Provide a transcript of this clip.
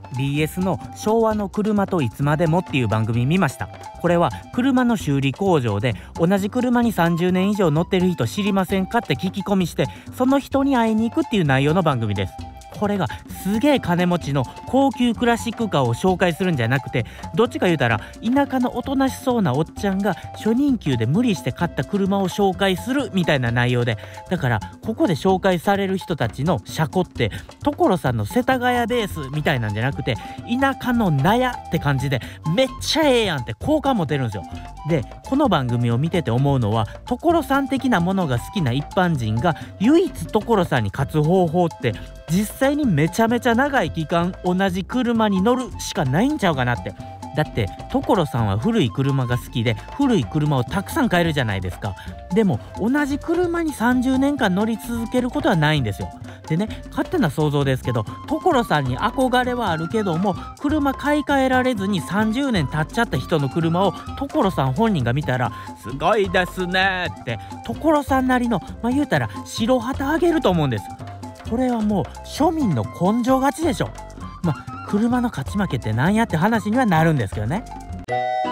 BS の昭和の車といつまでもっていう番組見ました。これは車の修理工場で同じ車に30年以上乗ってる人知りませんかって聞き込みして、その人に会いに行くっていう内容の番組です。これがすげえ金持ちの高級クラシックカーを紹介するんじゃなくて、どっちか言うたら田舎のおとなしそうなおっちゃんが初任給で無理して買った車を紹介するみたいな内容で、だからここで紹介される人たちの車庫って所さんの世田谷ベースみたいなんじゃなくて、田舎の納屋って感じでめっちゃええやんって好感持てるんですよ。でこの番組を見てて思うのは、所さん的なものが好きな一般人が唯一所さんに勝つ方法って実際にめちゃめちゃ長い期間同じ車に乗るしかないんちゃうかなって。だって所さんは古い車が好きで古い車をたくさん買えるじゃないですか。でも同じ車に30年間乗り続けることはないんですよ。でね、勝手な想像ですけど、所さんに憧れはあるけども車買い替えられずに30年経っちゃった人の車を所さん本人が見たら、すごいですねって所さんなりの言うたら白旗あげると思うんです。これはもう庶民の根性勝ちでしょ。車の勝ち負けってなんやって話にはなるんですけどね。